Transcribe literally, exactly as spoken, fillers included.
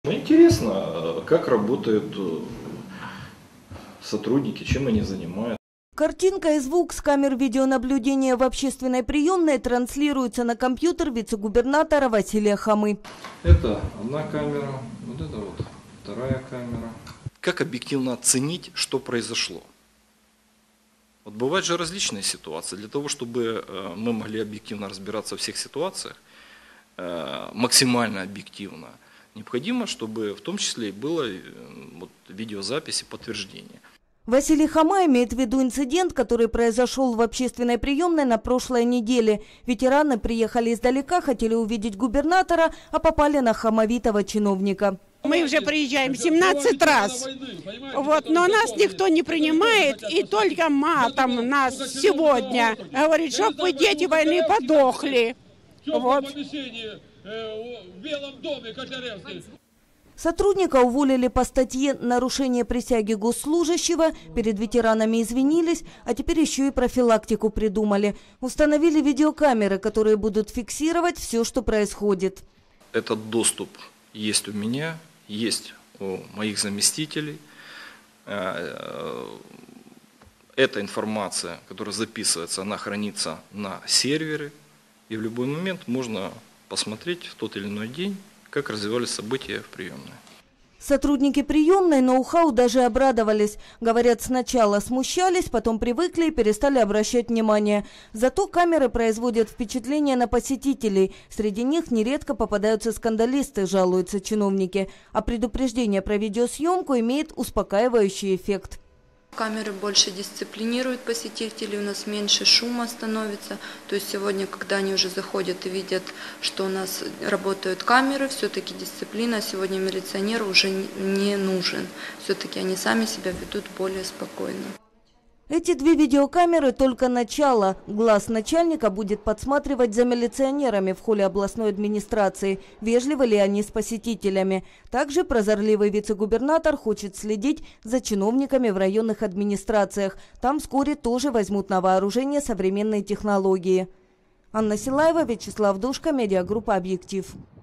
Интересно, как работают сотрудники, чем они занимаются. Картинка и звук с камер видеонаблюдения в общественной приемной транслируются на компьютер вице-губернатора Василия Хамы. Это одна камера, вот это вот вторая камера. Как объективно оценить, что произошло? Вот бывают же различные ситуации. Для того, чтобы мы могли объективно разбираться во всех ситуациях, максимально объективно, необходимо, чтобы в том числе и было вот, видеозапись и подтверждение. Василий Хама имеет в виду инцидент, который произошел в общественной приемной на прошлой неделе. Ветераны приехали издалека, хотели увидеть губернатора, а попали на хамовитого чиновника. Мы уже приезжаем семнадцать раз, вот, но нас никто не принимает, и только матом нас сегодня говорит, чтобы вы, дети войны, подохли. Вот. Сотрудника уволили по статье «Нарушение присяги госслужащего», перед ветеранами извинились, а теперь еще и профилактику придумали. Установили видеокамеры, которые будут фиксировать все, что происходит. Этот доступ есть у меня, есть у моих заместителей. Эта информация, которая записывается, она хранится на сервере. И в любой момент можно посмотреть в тот или иной день, как развивались события в приемной. Сотрудники приемной ноу-хау даже обрадовались. Говорят, сначала смущались, потом привыкли и перестали обращать внимание. Зато камеры производят впечатление на посетителей. Среди них нередко попадаются скандалисты, жалуются чиновники. А предупреждение про видеосъемку имеет успокаивающий эффект. Камеры больше дисциплинируют посетителей, у нас меньше шума становится. То есть сегодня, когда они уже заходят и видят, что у нас работают камеры, все-таки дисциплина сегодня милиционеру уже не нужен. Все-таки они сами себя ведут более спокойно. Эти две видеокамеры только начало. Глаз начальника будет подсматривать за милиционерами в холле областной администрации, вежливы ли они с посетителями. Также прозорливый вице-губернатор хочет следить за чиновниками в районных администрациях. Там вскоре тоже возьмут на вооружение современные технологии. Анна Силаева, Вячеслав Душка, медиагруппа «Объектив».